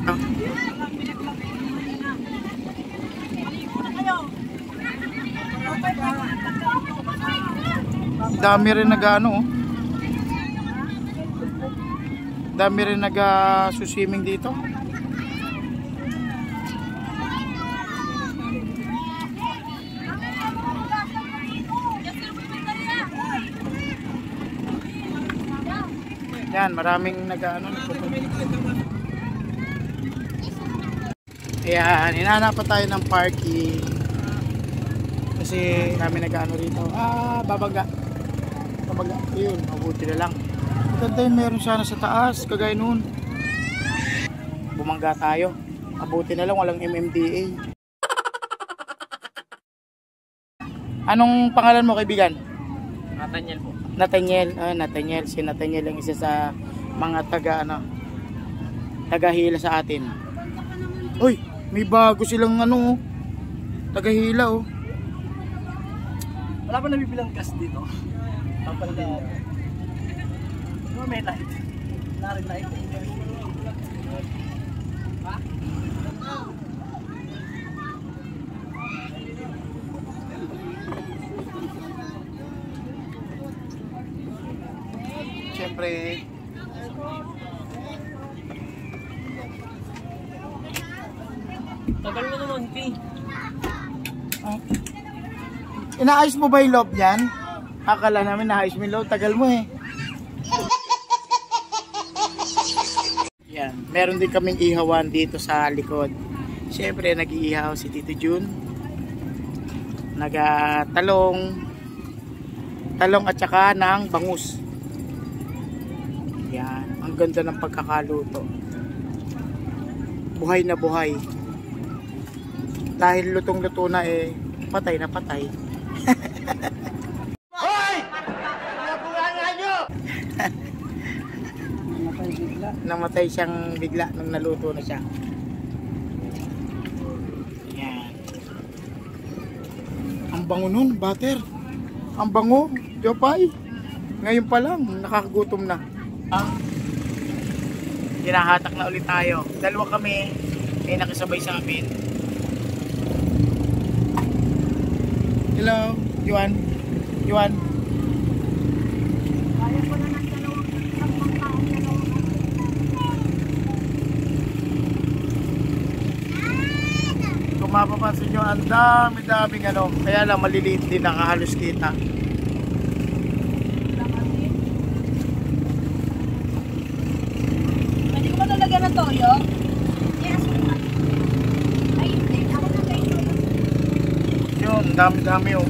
Dami rin nag-ano, oh. Dami rin nag-swimming dito. Yan, maraming nag-ano. Ayan, hinahanap pa tayo ng parking. Kasi kami nag-ano rito. Babaga. Babaga. Yun, mabuti na lang. Maganda yun, meron sana sa taas. Kagaya nun. Bumangga tayo. Mabuti na lang, walang MMDA. Anong pangalan mo, kaibigan? Nathaniel po. Nathaniel. Nathaniel. Si Nathaniel ang isa sa mga taga-hila sa atin. Uy, may bago silang ano, taga-hila, oh. Wala pa nabibilang gas dito. Papalala. May light. Wala rin light. Siyempre, tagal mo naman, P. inaayos mo ba yung loob niyan? Akala namin naayos mo yung loob. Tagal mo, eh. Yan. Meron din kaming ihawan dito sa likod. Siyempre, nag-iihaw si Tito Jun. Talong at saka ng bangus. Yan. Ang ganda ng pagkakaluto. Buhay na buhay. Dahil lutong-luto na, eh, patay na patay. Hoy! Nabulangan nyo! Namatay siyang bigla nung naluto na siya. Yan. Ang bango nun, butter. Ang bango, Jopay. Ngayon pa lang, nakakagutom na. Hinahatak na ulit tayo. Dalawa kami, may nakisabay sa amin. Hello, Yuan. Yuan. Kaya ko na ng dalawang taong Kung mapapansin nyo, ang dami-daming ano. Kaya lang maliliit din, nakahalos kita. Pwede ko ba talaga ng toyo? Yes. Ay, hindi. Ako na kayo. Yun, dami-dami oh.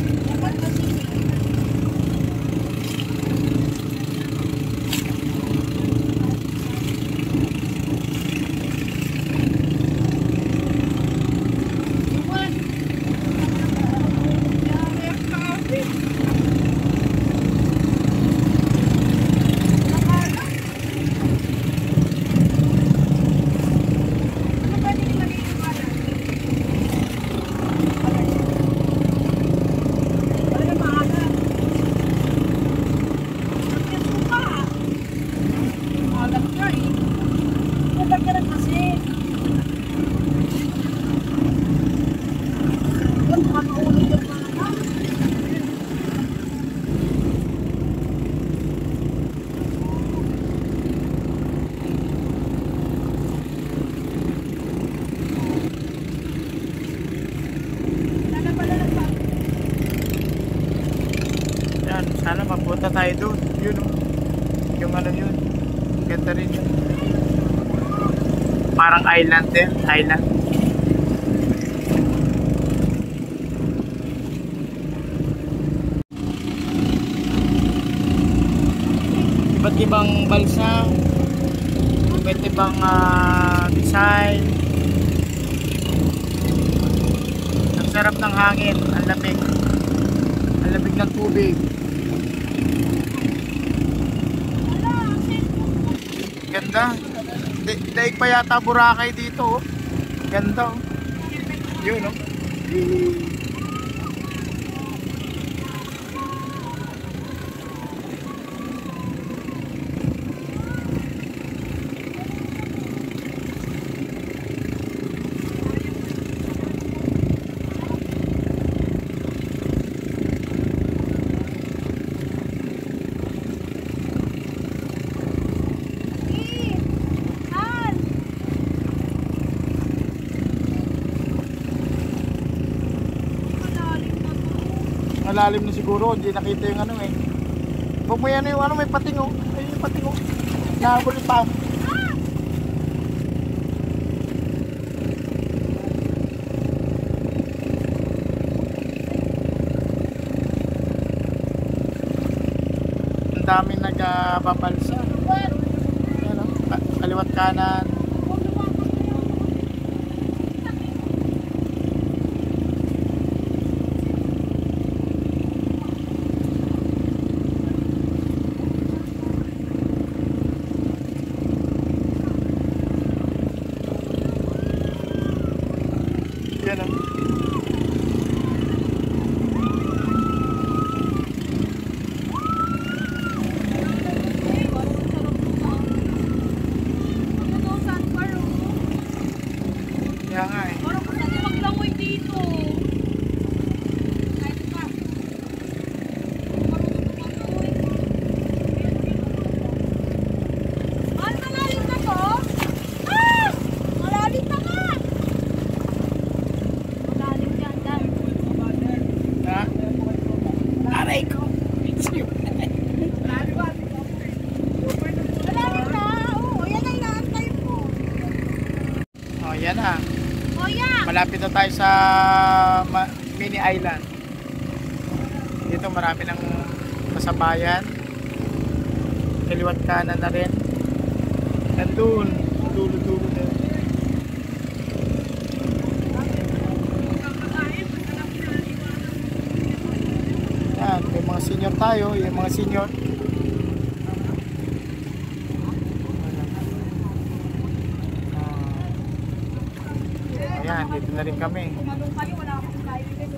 Sana mapunta tayo doon. Yun oh. Yung ano yun. Ganda rin yun. Parang island din. Island. Iba't ibang balsa. Iba't ibang design. Ang sarap ng hangin. Ang lamig. Ang lamig ng tubig. Ganda. Daig pa yata Boracay dito oh. Ganda oh. Yun oh. malalim na siguro, hindi nakita yung ano eh. Huwag mo yan yung ano, may pating oh. Ayun yung pating oh. Nahabol pa. Ang daming nagbabalsa. Ano, kaliwat kanan. Yan oh. Kaya nga eh. Parang kasi maglangoy dito. Mahal, malalim na to? Ah! Malalim na nga! Malalim yan, Dan. Ha? Aray ko. Malalim na! Oo, yan ang inaantay mo. Oh, yan ah. Kuya! Malapit na tayo sa mini island. Dito marami ng kasabayan. Kaliwat kanan na rin. Nandun. Dulo-dulo na. Yan. May mga senior tayo. Yung mga senior. Ayan. Dito na rin kami. Kumalong kayo, wala akong kayo dito.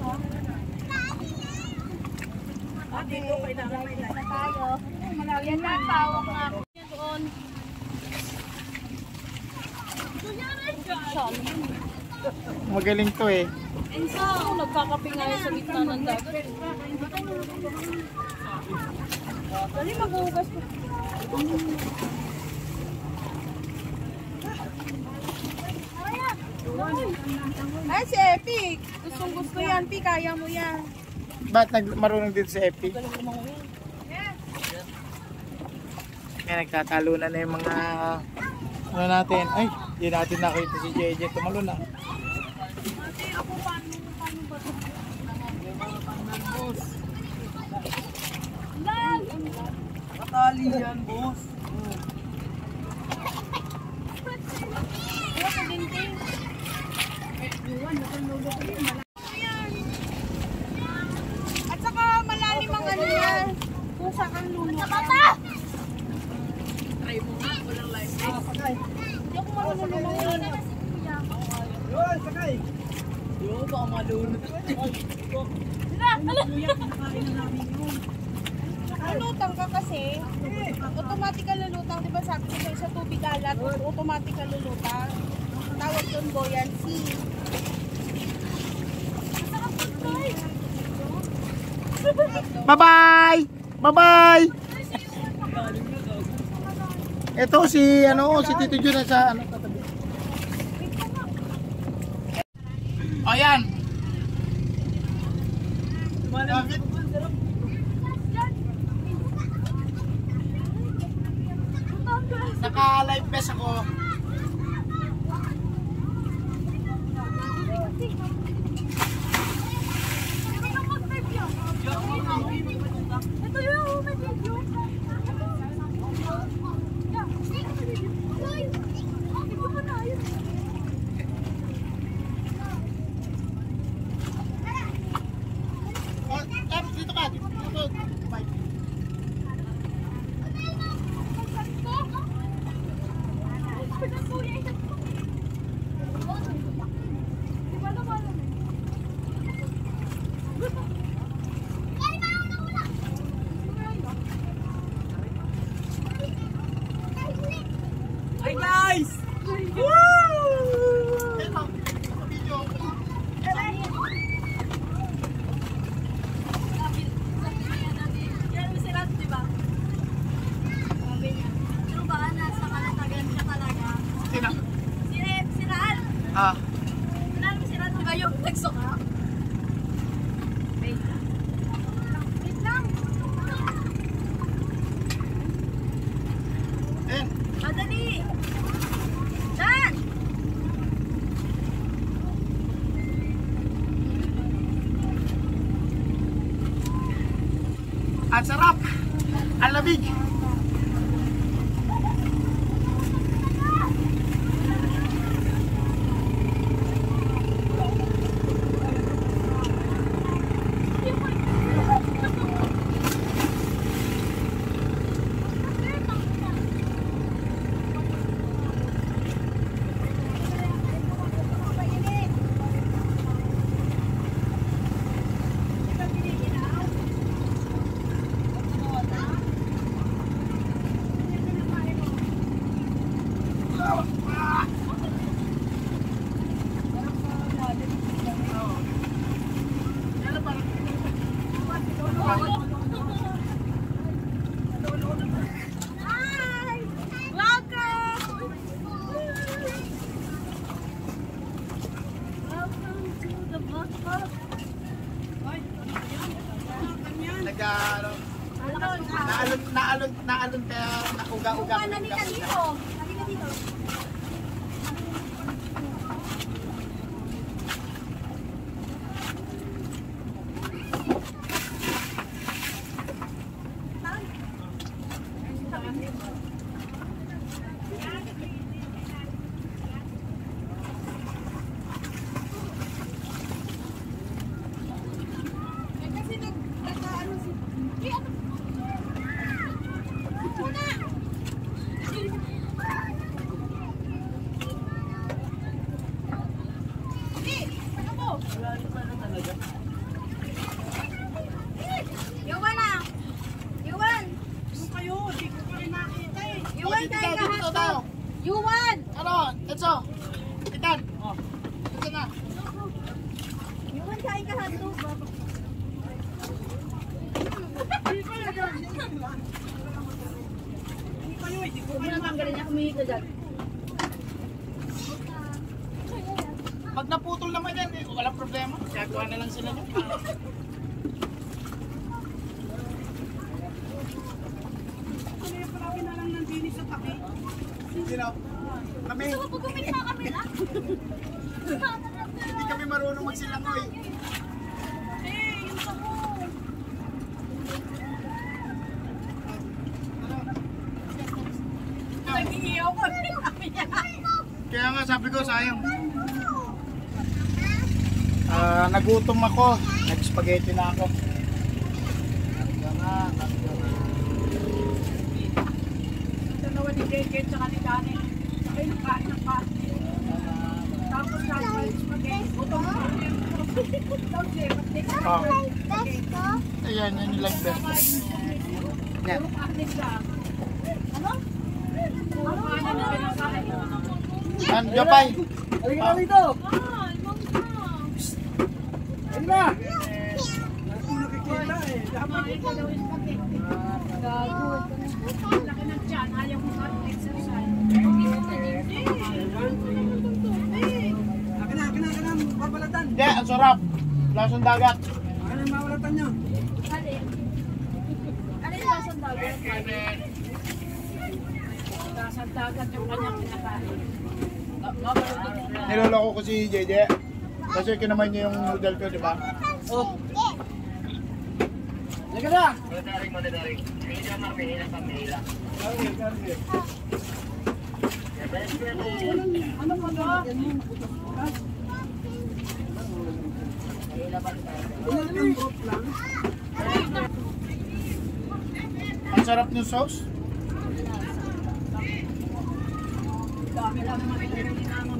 Dito, kailangan may light na tayo. Yan na, tawag nga. Yan doon. Magaling to eh. Enzo, nagkakape nga sa gitna ng dagat. Dali, maghuhugas ko. Ay, si Epic. Gustong gusto yan, Pi. Kaya mo yan. Ba't marunong dito sa Epi? Galing lumangoy yan. Yan, nagtatalunan na yung mga ano natin. Ay, hindi natin nakita si JJ. Tumalo na. Ako, paano ba ito? Lang! Matali yan, boss. Wala sa dingding. At saka malalim ang ano yan. Kung saan kang luluto. Try mo nga, walang life. Hindi ako marunong lumangoy. Yun, sakay. Yo, baka malunod. Lulutang ka kasi. Automatic lulutang. Diba sabi ko sa'yo sa tubig alat, automatic lulutang. Tawag doon buoyancy. Bye-bye! Bye-bye! Ito si si Tito Jun sa katabi. Ayan. Bakit? Naka-live vest ako. Ito yung may video. Dito ka. Dito. Bye. Hi, guys! Ah. Sinabi si Rat, diba yung nagsuka? Ang sarap. Ang lamig. Hi! Welcome! Welcome to the vlog club. Naalon kaya nauga-uga. Halika dito. Halika dito. Kasi nag-ano si... Muna! Ano mo? Yuwan na! Yuwan! Ano kayo? Hindi ko pa rin nakita eh. Yuwan tayo kahapon! Yuwan! Ano? Etso. Itan. Oh. Ito na. Yuwan tayo kahapon! Hindi ko Huwag mo naman galing niya kumihito dyan. Pag naputol naman yan, walang problema. Gagawa na lang sila dyan. Kaya pala kinalang ng dinis sa tabi. Sino? Kami. Gusto mo pagkumit na kami lang? Hindi kami marunong magsilangoy. Yung sako. Nag-iiyaw ko. Kaya nga sabi ko sayang. Nagutom ako. Nag-spaghetti na ako. Ito naman ni Jake tsaka ni Kani. Ay, nakain ng pati. Tapos nakain spaghetti. Butong Ayan, yan yung live best. Yan. Ano? Yan, Japay. Halika na dito! Ah, ibang ka. Halika na! Hindi nakikita eh. Dapat ikaw daw yung spaghetti. Gago. Laki ng tiyan. Ayaw mo mag-exercise. Akin na. Babalatan. Hindi, ang sarap. Lasang dagat. Akin na babalatan nyo. Alin? Alin ba sa dagat? Sa dagat yung kanyang kinakain. Niloloko ko si JJ. Kasi kinaman niya yung noodle ko, di ba? Oh. Halika na! Ano pa ba? Ang sarap ng sauce. Dami lang naman ito naman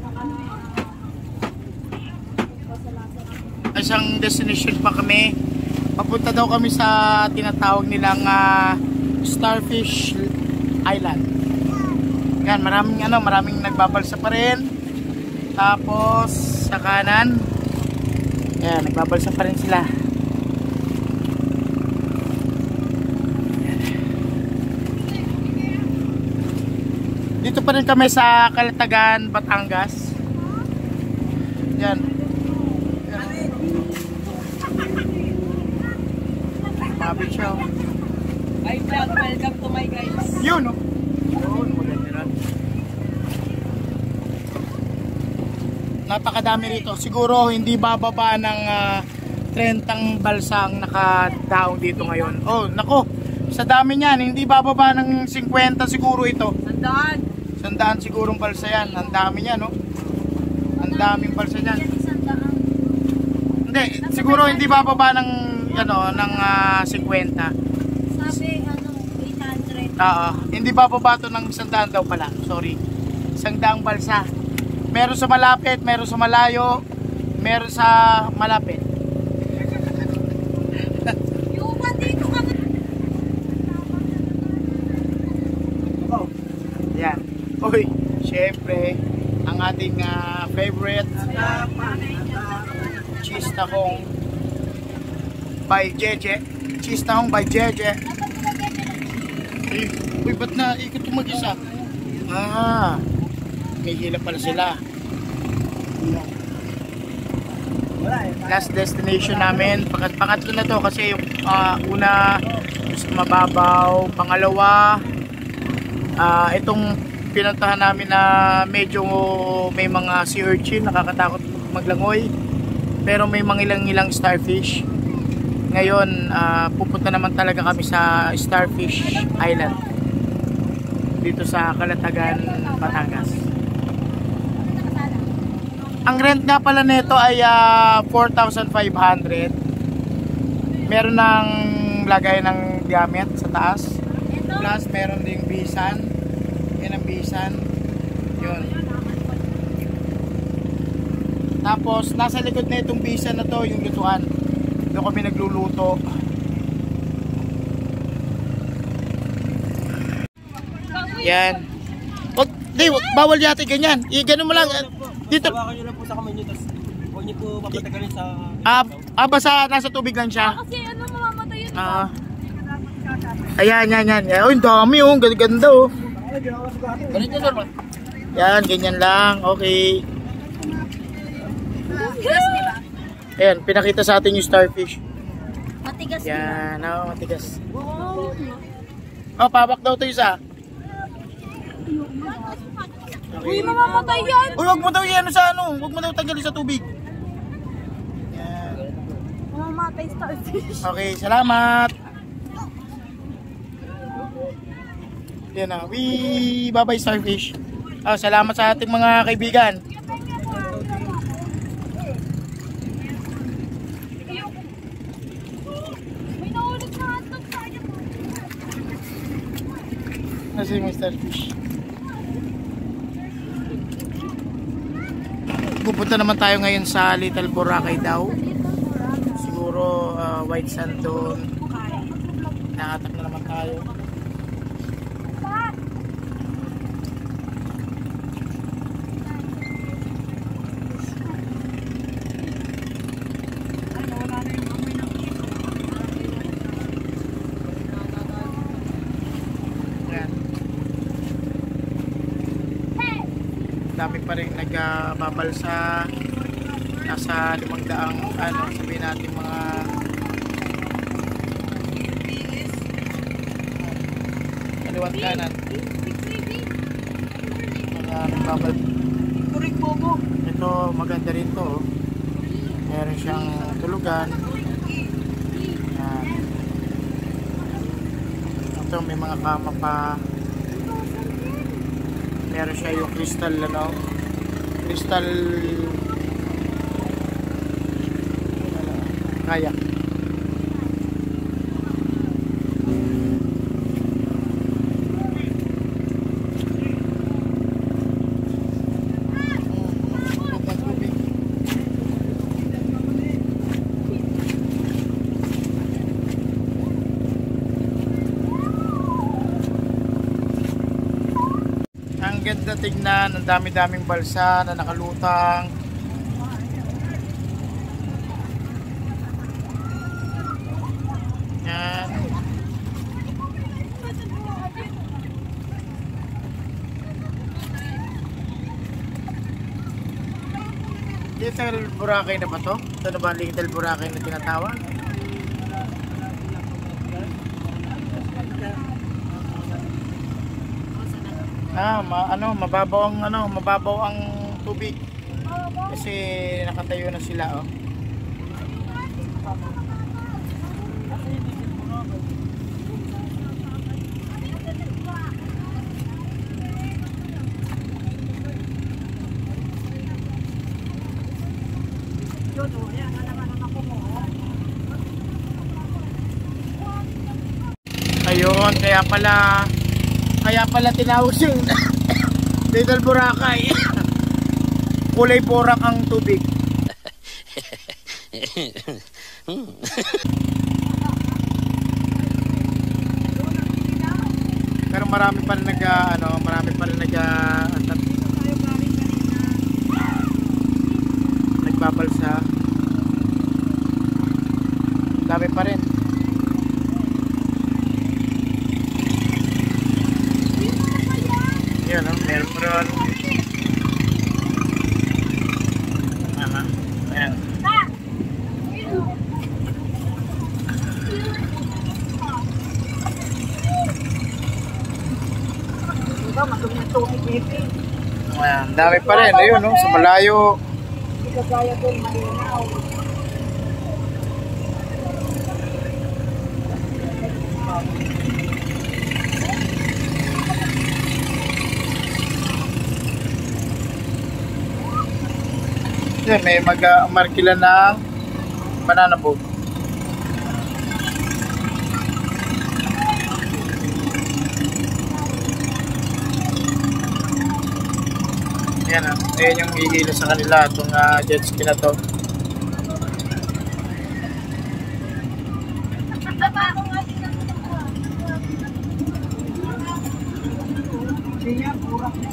Isang destination pa kami. Papunta daw kami sa tinatawag nilang Starfish Island. Yan, maraming nagbabalsa pa rin. Tapos sa kanan, yan, nagbabalsa pa rin sila. Dito pa rin kami sa Calatagan, Batangas. Yan. Mabit siya. Hi vlog, welcome to my guys. Yun, no? Yun, maganda rin. Napakadami rito. Siguro hindi bababa ng 30 balsa ang nakadaong dito ngayon. Oh, nako. Sa dami niyan, hindi bababa ng 50 siguro ito. Sandaan. 100 sigurong balsa yan. Ang dami niya, no? Ang daming balsa niyan. Hindi, siguro hindi bababa ng ano, ng 50. Sabi, 800. Oo, hindi bababa to ng 100 daw pala. Sorry. 100 balsa. Meron sa malapit, meron sa malayo, meron sa malapit. Yung ba dito kami? Yan. Uy, syempre, ang ating favorite cheese tahong by Jeje. Cheese tahong by Jeje. Uy, ba't na ikot yung mag-isa? Ah, may hila pala sila. Last destination namin, pangatlo na to kasi yung una sa mababaw, pangalawa itong pinuntahan namin na medyo may mga sea urchin, nakakatakot maglangoy pero may mga ilang starfish. Ngayon pupunta naman talaga kami sa Starfish Island dito sa Calatagan, Batangas. Ang rent nga pala nito ay 4,500. Meron ng lagay ng gamit sa taas. Plus meron ding bisan. Yan ang bisan. Yun. Tapos nasa likod na itong bisan na to yung lutuan. Doon kami nagluluto. Yan. Wag, di, bawal yata ganyan. Ganun mo lang. Dito. Hawakan nyo lang po sa kamay nyo, tapos huwag nyo po papatagalin sa... Basta nasa tubig lang siya. Kasi ano, mamamatay yun. Ayan, yan. Oh, ang dami oh. Ganda oh. Ganito sir. Yan, ganyan lang. Okay. Ayan, pinakita sa atin yung starfish. Matigas Yan, matigas. Oh, pabak daw ito isa. Uy, mamamatay yan. Uy, wag mo daw yan sa ano. Wag mo daw tanggalin sa tubig. Yan. Mamamatay starfish. Okay, salamat. Yan na. Bye-bye starfish. Oh, salamat sa ating mga kaibigan. May naulit na hotdog tayo. Nasa yung starfish. Pupunta naman tayo ngayon sa Little Boracay daw. Siguro white sand doon. Nakatak na naman tayo. Yan. Dami pa rin nagbabalsa. Nasa 500 sabihin natin mga kaliwat kanan mga nagbabal. Ito maganda rin to oh. Meron siyang tulugan. Yan. Ito may mga kama pa. Meron siya yung crystal kayak. Ang ganda tignan, ang dami-daming balsa na nakalutang. Yan. Little Boracay na ba to? Ito na ba Little Boracay na tinatawag? Mababaw ang tubig. Kasi nakatayo na sila oh. Yun, oh, yan, naman ang ako mo. Ayun, kaya pala tinawag yung Little Boracay. Kulay borak ang tubig. Pero marami pa rin nagbabalsa. Dami pa rin. Yan, meron pa rin. Ayan. Diba, madumi ang tubig, baby. Ayan, dami pa rin. Ayun, no? Sa malayo. Hindi ka gaya doon, malinaw. Yan, may markila ng banana boat. Yan, ayan yung hihila sa kanila itong jet ski na to. Siya, pura niya.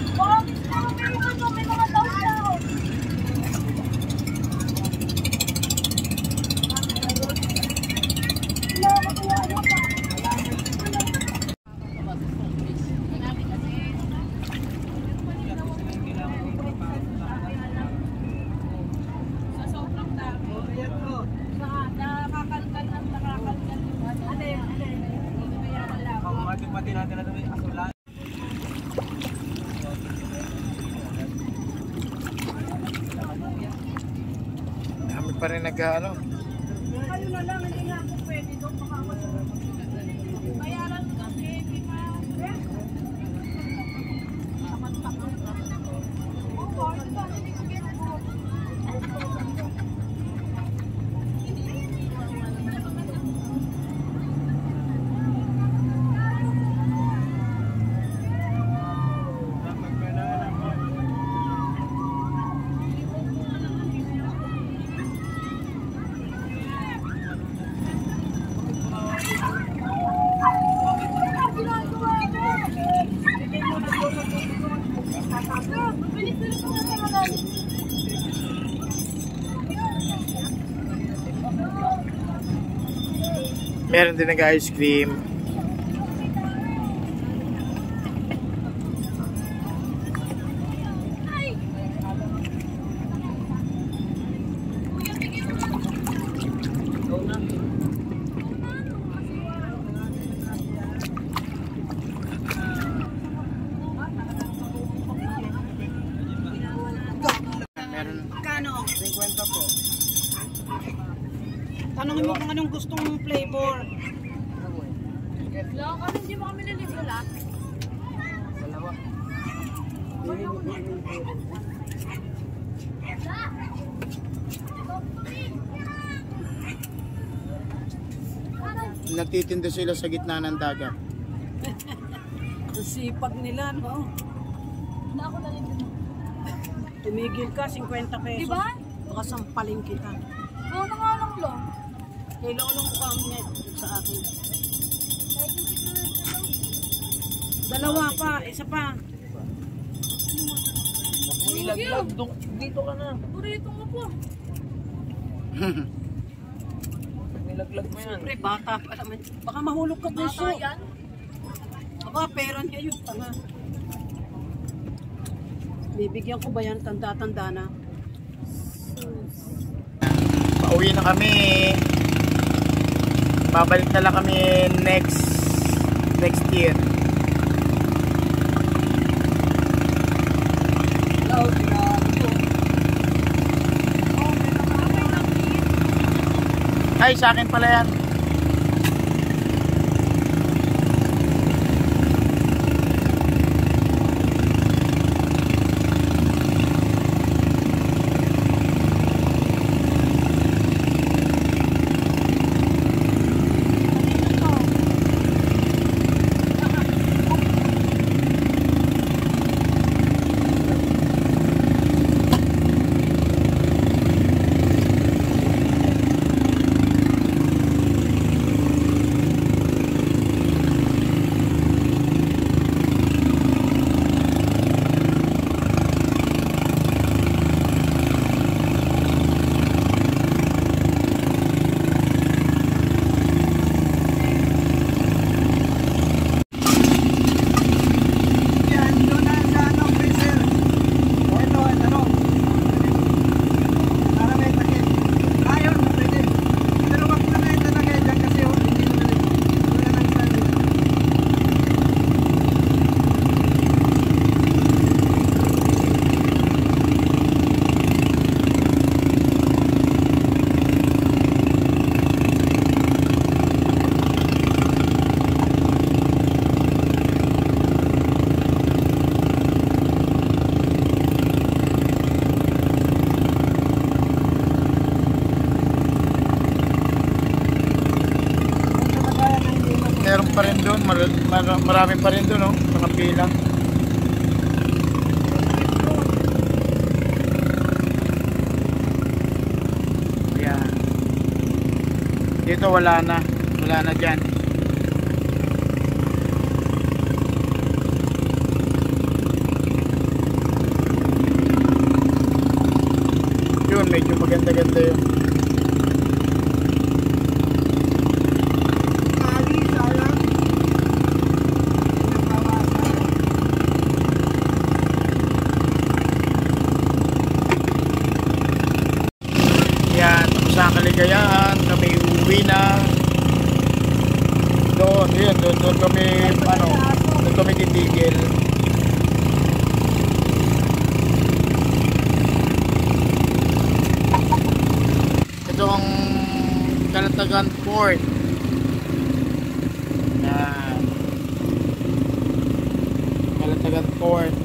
Pati natin na ito may asulan. Dami pa rin nag-ano. Kayo na lang, hindi nga ako pwede doon. Baka ako bayaran kasi, di ba? Meron din nag-ice cream. Kano? 50 po. Tanongin mo kung anong gustong flavor. Lang, ano hindi mo kami naligo lahat? Dalawa. Nagtitinda sila sa gitna ng dagat. Ang sipag nila, no? Na ako naligo mo. Tumigil ka, 50 pesos. Diba? Baka sampaling kita. Oo na nga lang lang. Kailangan mo kami niya sa akin. Dalawa pa, isa pa. Nilaglag. Dito ka na. Burrito mo po. Nilaglag mo yan. Pre, bata pa naman. Baka mahulog ka puso. Bata yan. Baka pera niya yun, tanga. Bibigyan ko ba yan? Tanda-tanda na. Pauwi na kami. Babalik na lang kami next year. Ay, sa akin pala yan. Meron pa rin doon, marami pa rin doon, no? Mga pila. Ayan. Dito wala na dyan. Yun, medyo maganda-ganda yun. Sa Kaligayahan kami uwi na doon kami titigil. Ito ang Calatagan Port. Yan, Calatagan Port.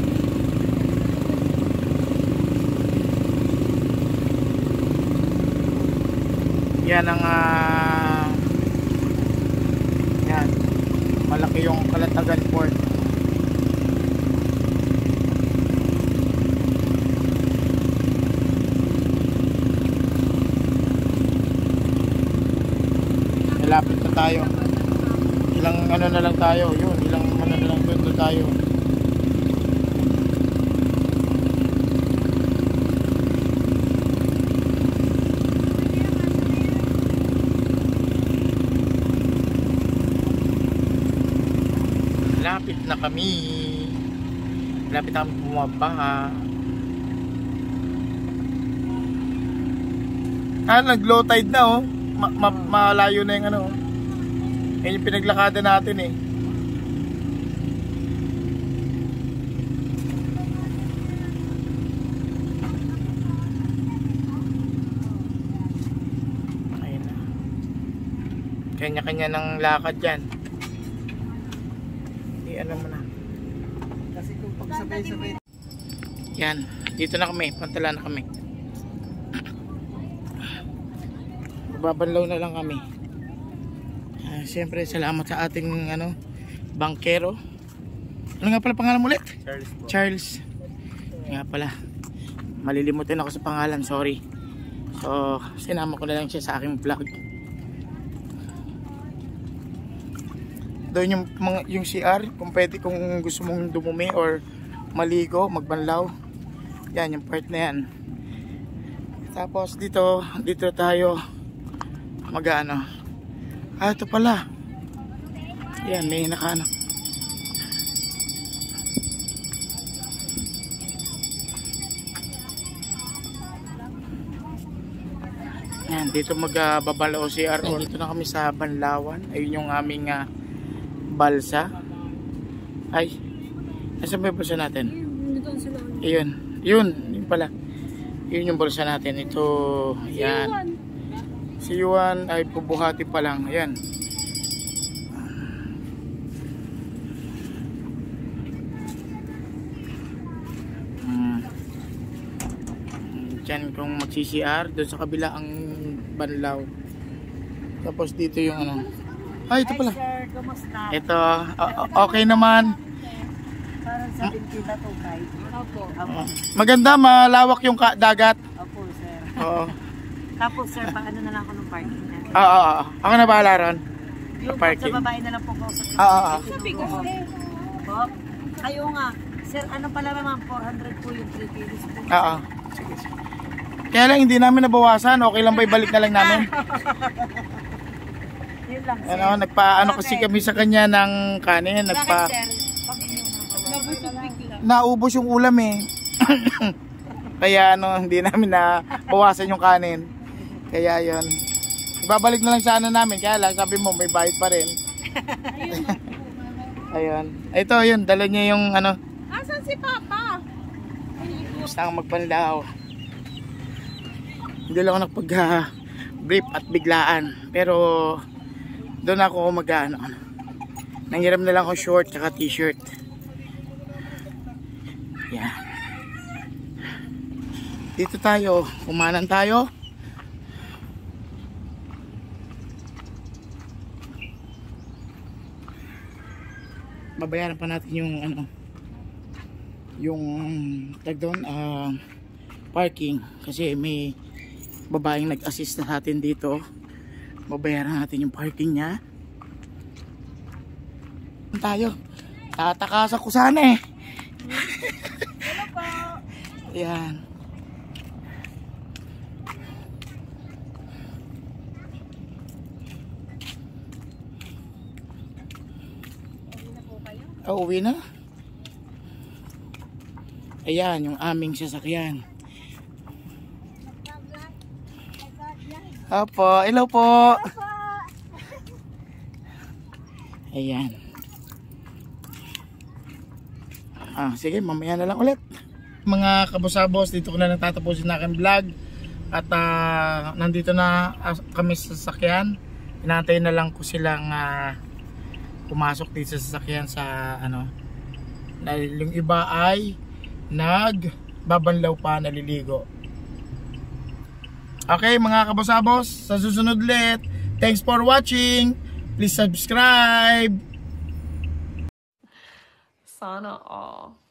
Yan ang yan, malaki yung Calatagan Port. Malapit na tayo. Ilang ano na lang tayo, yun, ilang ano na lang doon tayo. Lapit na kami. Lapit na kami bumaba. Nag-low tide na, oh. Malayo na yung ano. Yan yung pinaglakada natin, eh. Ayun na. Kanya-kanya ng lakad yan. Ano mo na. Kasi kung pagsabay-sabay. Yan, dito na kami, pantala na kami. Babanlaw na lang kami. Siyempre, salamat sa ating bangkero. Ano nga pala pangalan mo ulit? Charles. Nga pala. Malilimutin ako sa pangalan, sorry. So, sinama ko na lang siya sa aking vlog. Doon yung CR, kung pwede, kung gusto mong dumumi or maligo, magbanlaw. Yan, yung part na yan. Tapos dito tayo mag-ano. Ito pala. Yan, may nakaano. Yan, dito magbabalaw CR. Dito na kami sa Banlawan. Ayun yung aming balsa. Ay, nasa ba yung balsa natin? Yun pala. Yun yung balsa natin. Ito, yan. Si Juan ay bubuhati pa lang. Ayan. Diyan kung mag-CCR doon sa kabila ang banlaw. Tapos dito yung ano. Ay, ito pala. Sir, kumusta? Ito, okay naman. Parang sabihin kita to kay. Opo. Maganda, malawak yung dagat. Opo, sir. Oo. Tapos, sir, paano na lang ako ng parking na? Oo. Ako na bahala ron. Yung Parking. sa babae na lang po ko sa Oo. Bob, kayo nga. Sir, ano pala naman? 400 po yung 3 kilos po. Oo. Sige, sige. Kaya lang hindi namin nabawasan. Okay lang ba ibalik na lang namin? Yun lang, sir. Ano, nagpaano kasi kami sa kanya ng kanin. Naubos yung ulam eh. Kaya ano, hindi namin na bawasan yung kanin. Kaya yun. Ibabalik na lang sana namin. Kaya lang, sabi mo, may bayad pa rin. Ayun. Ito, yun. Dala niya yung ano. Asan si Papa? Gusto akong magpandaw. Hindi lang ako nakapag-brief at biglaan. Pero, doon ako mag-ano. Nanghiram na lang ako short at t-shirt. Yan. Dito tayo. Kumanan tayo. Babayaran pa natin yung ano, yung tag doon, parking, kasi may babaeng nag-assist na natin dito. Babayaran natin yung parking niya. Tayo. Tatakasan ko sana eh. Yan. Uwi na. Ayan, yung aming sasakyan. Opo, hello po. Ayan. Sige, mamaya na lang ulit. Mga kabusabos, dito ko na natatapusin na aking vlog. At nandito na kami sa sasakyan. Inaantay na lang ko silang pumasok dito sa sasakyan sa ano. Yung iba ay nagbabanlaw pa, naliligo. Okay mga kabusabos, sa susunod ulit. Thanks for watching. Please subscribe. Sana all.